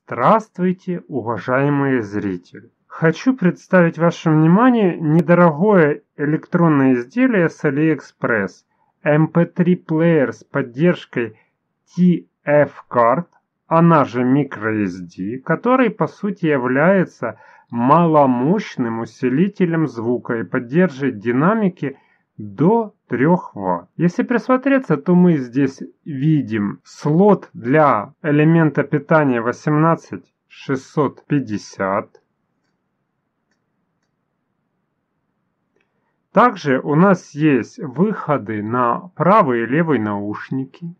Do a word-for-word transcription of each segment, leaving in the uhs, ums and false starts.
Здравствуйте, уважаемые зрители! Хочу представить вашему вниманию недорогое электронное изделие с AliExpress эм пэ три плеер с поддержкой ти эф карт, она же microSD, который по сути является маломощным усилителем звука и поддерживает динамики до трёх ватт. Если присмотреться, то мы здесь видим слот для элемента питания восемнадцать шестьсот пятьдесят. Также у нас есть выходы на правый и левый наушники.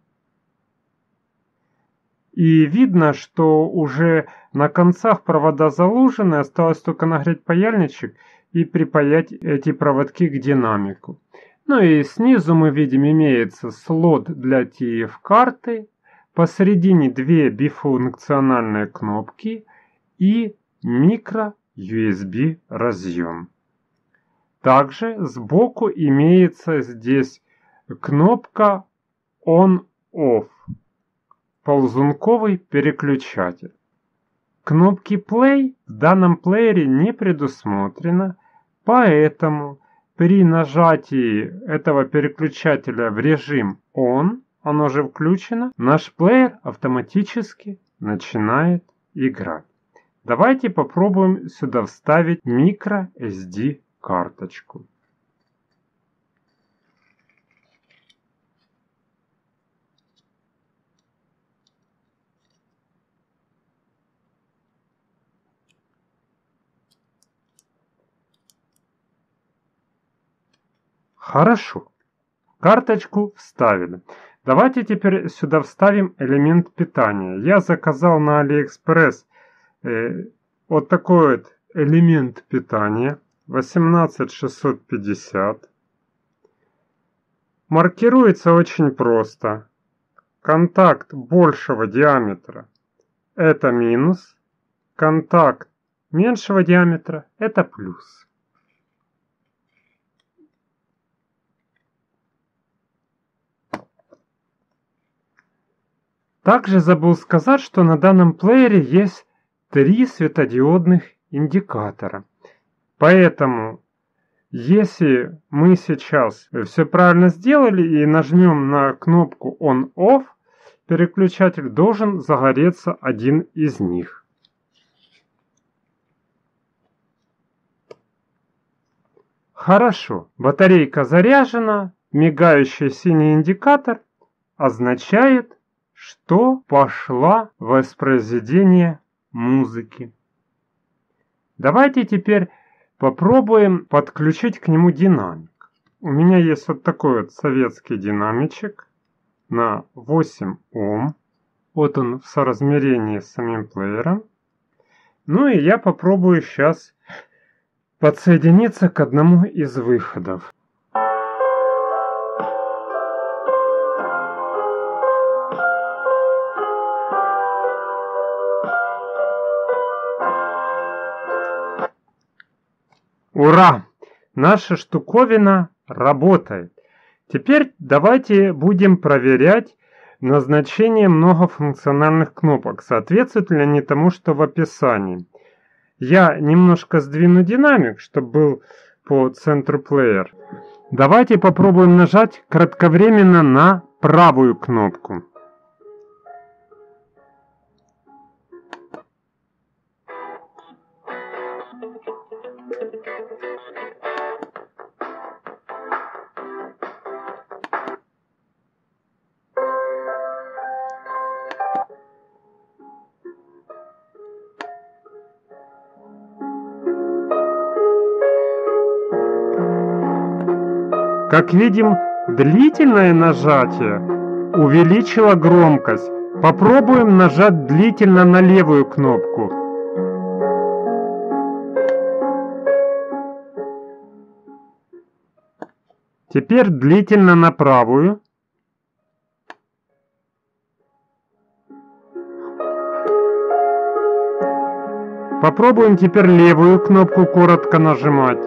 И видно, что уже на концах провода заложены, осталось только нагреть паяльничек и припаять эти проводки к динамику. Ну и снизу мы видим, имеется слот для ти эф карты, посередине две бифункциональные кнопки и микро ю эс би разъем. Также сбоку имеется здесь кнопка on-off, ползунковый переключатель. Кнопки play в данном плеере не предусмотрено, поэтому при нажатии этого переключателя в режим on, оно же включено, наш плеер автоматически начинает играть. Давайте попробуем сюда вставить microSD карточку. Хорошо. Карточку вставили. Давайте теперь сюда вставим элемент питания. Я заказал на AliExpress э, вот такой вот элемент питания восемнадцать шестьсот пятьдесят. Маркируется очень просто. Контакт большего диаметра — это минус. Контакт меньшего диаметра — это плюс. Также забыл сказать, что на данном плеере есть три светодиодных индикатора. Поэтому, если мы сейчас все правильно сделали и нажмем на кнопку on-off, переключатель должен загореться один из них. Хорошо, батарейка заряжена, мигающий синий индикатор означает, что пошла воспроизведение музыки. Давайте теперь попробуем подключить к нему динамик. У меня есть вот такой вот советский динамичек на восемь Ом. Вот он в соразмерении с самим плеером. Ну и я попробую сейчас подсоединиться к одному из выходов. Ура! Наша штуковина работает. Теперь давайте будем проверять назначение многофункциональных кнопок. Соответствуют ли они тому, что в описании. Я немножко сдвину динамик, чтобы был по центру плеер. Давайте попробуем нажать кратковременно на правую кнопку. Как видим, длительное нажатие увеличило громкость. Попробуем нажать длительно на левую кнопку. Теперь длительно на правую. Попробуем теперь левую кнопку коротко нажимать.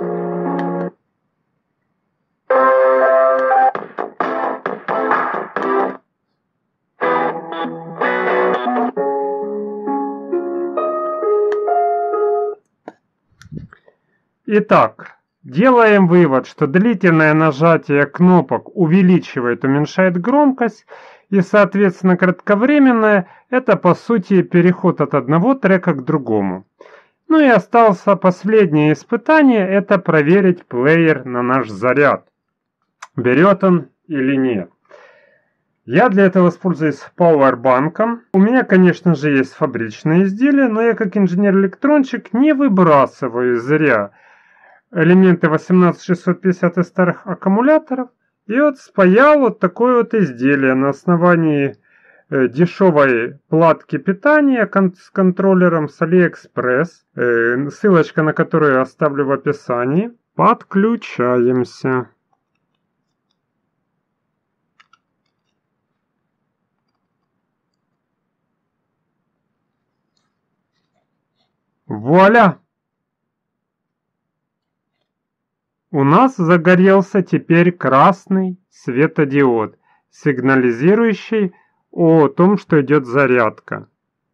Итак, делаем вывод, что длительное нажатие кнопок увеличивает, уменьшает громкость, и, соответственно, кратковременное – это, по сути, переход от одного трека к другому. Ну и осталось последнее испытание – это проверить плеер на наш заряд. Берет он или нет. Я для этого воспользуюсь пауэрбанком. У меня, конечно же, есть фабричные изделия, но я как инженер-электронщик не выбрасываю зря элементы восемнадцать шестьсот пятьдесят из старых аккумуляторов. И вот спаял вот такое вот изделие на основании э, дешевой платки питания кон с контроллером с AliExpress, э, ссылочка на которую я оставлю в описании. Подключаемся. Вуаля! У нас загорелся теперь красный светодиод, сигнализирующий о том, что идет зарядка.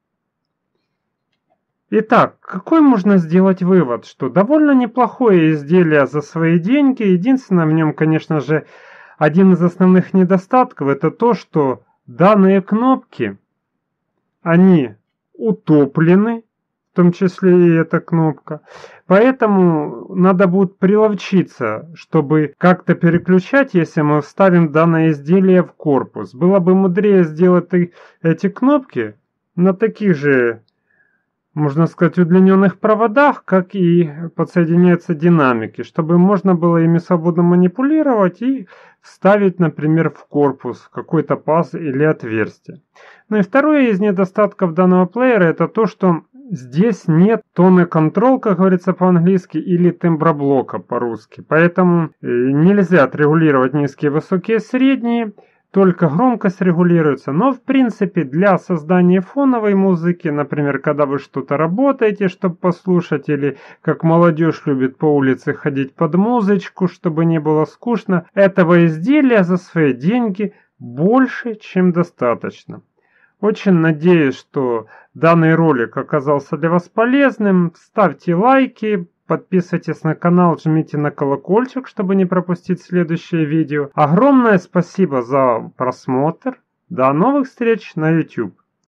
Итак, какой можно сделать вывод? Что довольно неплохое изделие за свои деньги. Единственное, в нем, конечно же, один из основных недостатков – это то, что данные кнопки, они утоплены. В том числе и эта кнопка. Поэтому надо будет приловчиться, чтобы как-то переключать, если мы вставим данное изделие в корпус. Было бы мудрее сделать эти кнопки на таких же, можно сказать, удлиненных проводах, как и подсоединяются динамики, чтобы можно было ими свободно манипулировать и вставить, например, в корпус какой-то паз или отверстие. Ну и второе из недостатков данного плеера – это то, что здесь нет тоны контрол, как говорится по-английски, или темброблока по-русски. Поэтому нельзя отрегулировать низкие, высокие, средние, только громкость регулируется. Но в принципе для создания фоновой музыки, например, когда вы что-то работаете, чтобы послушать, или как молодежь любит по улице ходить под музычку, чтобы не было скучно, этого изделия за свои деньги больше, чем достаточно. Очень надеюсь, что данный ролик оказался для вас полезным. Ставьте лайки, подписывайтесь на канал, жмите на колокольчик, чтобы не пропустить следующее видео. Огромное спасибо за просмотр. До новых встреч на YouTube.